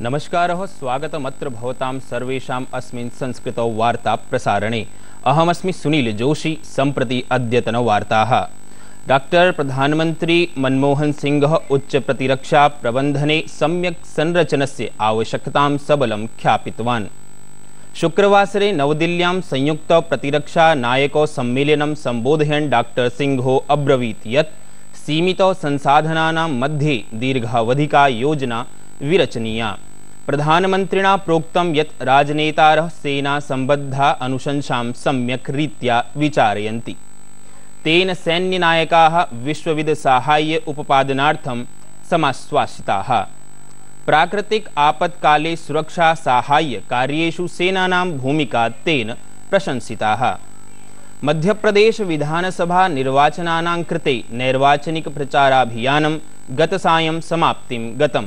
नमस्कारः, स्वागतमत्र भवतां सर्वेषाम् अस्मिन् संस्कृत वार्ता प्रसारणे। अहमस्मि सुनील जोशी। सम्प्रति अद्यतनवार्ताः। डॉक्टर प्रधानमंत्री मनमोहन सिंह उच्च प्रतिरक्षा प्रबंधने सम्यक् संरचनस्य आवश्यकतां सबलं ख्यापितवान्। शुक्रवासरे नवदिल्ल्यां संयुक्त प्रतिरक्षा नायको सम्मेलनं सम्बोधयन् डॉक्टर सिंहो अब्रवीत् यत् सीमित संसाधनानां मध्ये दीर्घावधिका योजना विरचनीया। प्रधानमन्त्रिणा प्रोक्तं यत् राजनेतारः सेना सम्बद्धा अनुशंसां सम्यक् रीत्या विचारयन्ति। तेन सैन्यनायकाः विश्वविद साहाय्य उपपादनार्थं समाश्वासिताः। प्राकृतिक आपत्काले सुरक्षा साहाय्य कार्येषु सेनानां भूमिका तेन प्रशंसिताः। मध्यप्रदेश विधानसभा निर्वाचनानां कृते नैर्वाचनिक प्रचाराभियानं गतसायं समाप्तिं गतम्।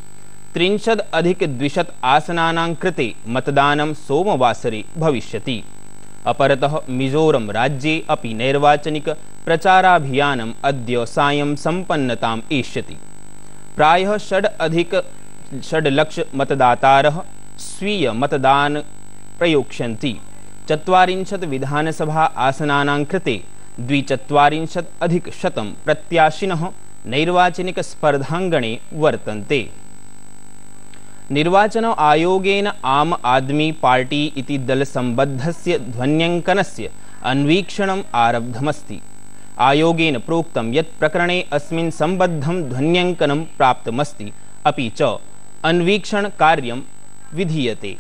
30+200 आसनानां कृते मतदानं सोमवासरे भविष्यति। अपरतः मिजोरम राज्ये अपि नैर्वाचनिक प्रचाराभियानम् अद्य सायं सम्पन्नताम् एष्यति। प्रायः 6.5 लाख मतदातारः स्वीय मतदान प्रयोक्ष्यन्ति। 40 विधानसभा आसनानां कृते 240+ प्रत्याशिनः नैर्वाचनिक स्पर्धांगणे वर्तन्ते। निर्वाचन आयोगेन आम आदमी पार्टी इति दलसम्बद्धस्य ध्वन्यङ्कनस्य अन्वीक्षणम् आरब्धमस्ति। आयोगेन प्रोक्तं यत् प्रकरणे अस्मिन् सम्बद्धं ध्वन्यङ्कनं प्राप्तमस्ति, अपि च अन्वीक्षण कार्यं विधीयते।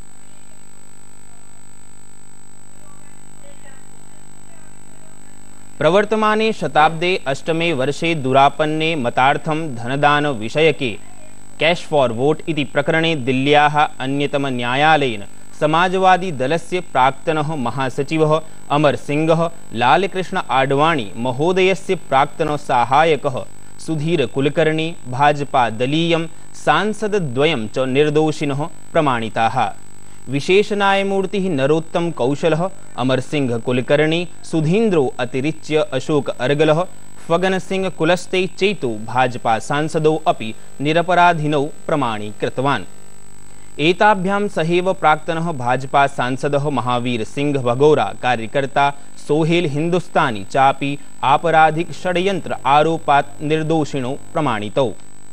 प्रवर्तमाने शताब्दे 8मे वर्षे दुरापन्ने मतार्थं धनदान विषयके कैश फॉर वोट इति प्रकरणे दिल्ल्याः अन्यतम न्यायालयेन समाजवादी दलस्य प्राक्तनः महासचिवः अमर सिंहः, लालकृष्ण आडवाणी महोदयस्य प्राक्तनः सहायकः सुधीर कुलकर्णी, भाजपा दलीयं सांसदद्वयं च निर्दोषिनः प्रमाणिताः। विशेष न्यायमूर्तिः नरोत्तम कौशलः, अमर सिंह कुलकर्णी, सुधीन्द्रो अतिरिच्य अशोक अर्गलः, फगन सिंह कुलस्ते चेतो भाजपा सांसदौ अपि निरपराधिनौ प्रमाणीकृतवान्। एताभ्यां सहैव प्राक्तनः भाजपा सांसदः महावीर सिंह भगौरा, कार्यकर्ता सोहेल हिंदुस्तानी चापि आपराधिक षड्यंत्र आरोपात् निर्दोषिणौ प्रमाणितौ।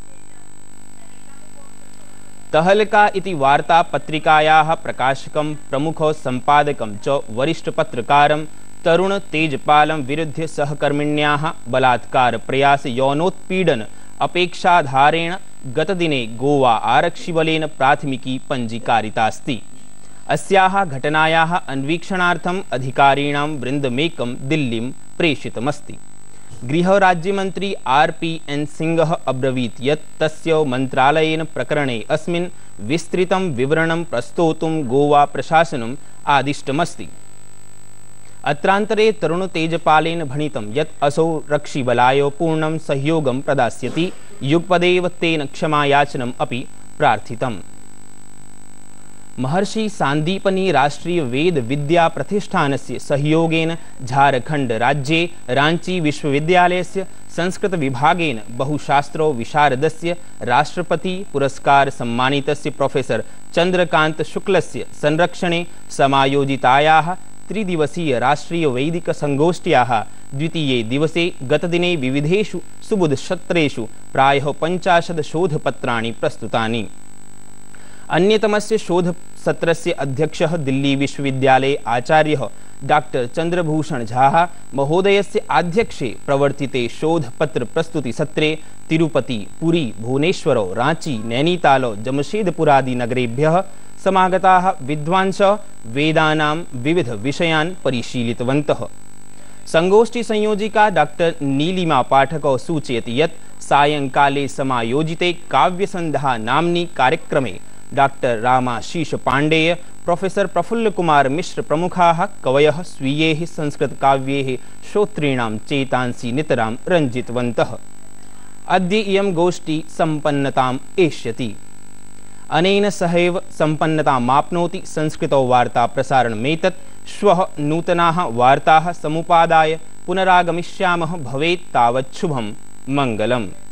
तहलका इति वार्ता पत्रिकायाः प्रकाशकं, प्रमुख संपादकं च वरिष्ठ पत्रकारं तरुण तेजपालं विरुद्ध सहकर्मिण्याः बलात्कार प्रयास यौनोत्पीडन अपेक्षाधारेण गतदिने गोवा आरक्षिबलेन प्राथमिकी पञ्जीकारितास्ति। अस्याः घटनायाः अन्वीक्षणार्थम् अधिकारिणां वृन्दमेकं दिल्लीं प्रेषितमस्ति। गृहराज्यमन्त्री RPN सिंहः अब्रवीत् यत् तस्य मन्त्रालयेन प्रकरणे अस्मिन् विस्तृतं विवरणं प्रस्तोतुं गोवा प्रशासनम् आदिष्टमस्ति। अत्रान्तरे तरुण तेजपालेन भणितं यत् असौ रक्षिबलाय पूर्णं सहयोगं प्रदास्यति। युगपदेव तेन क्षमायाचनम् अपि प्रार्थितम्। महर्षि सांदीपनी राष्ट्रीय वेद विद्या प्रतिष्ठानस्य सहयोगेन झारखंड राज्ये रांची विश्वविद्यालयस्य संस्कृत विभागेन बहुशास्त्र विशारदस्य राष्ट्रपति पुरस्कार सम्मानितस्य प्रोफेसर चंद्रकांत शुक्लस्य संरक्षणे समायोजितायाः त्रिदिवसीय राष्ट्रीय वैदिक संगोष्ठ्याः द्वितीये दिवसे गतदिने विविधेषु सुबुधसत्रेषु प्रायः 50 शोधपत्राणि प्रस्तुतानि। अन्यतमस्य शोधसत्रस्य अध्यक्षः दिल्ली विश्वविद्यालये आचार्यः डॉक्टर चंद्रभूषण झा महोदयस्य आध्यक्षे प्रवर्तिते शोधपत्र प्रस्तुतिसत्रे तिरुपति, पुरी, भुवनेश्वर, रांची, नैनीताल, जमशेदपुरादि नगरेभ्यः समागताः विद्वांसः वेदानां विविध विषयान् परिशीलितवन्तः। संगोष्ठी संयोजिका डॉक्टर नीलिमा पाठक सूचयति यत् सायंकाले समायोजिते काव्यसन्ध्या नाम्नि कार्यक्रमे डॉक्टर रामाशीष पाण्डेय, प्रोफेसर प्रफुल्ल कुमार मिश्र प्रमुखाः कवयः स्वीयैः संस्कृतकाव्यैः श्रोतॄणां चेतांसि नितरां रञ्जितवन्तः। अद्य इयं गोष्ठी सम्पन्नताम् एष्यति। अनेन सहैव सम्पन्नतामाप्नोति संस्कृतौ वार्ता प्रसारणमेतत्। श्वः नूतनाः वार्ताः समुपादाय पुनरागमिष्यामः। भवेत् तावत् शुभं मङ्गलम्।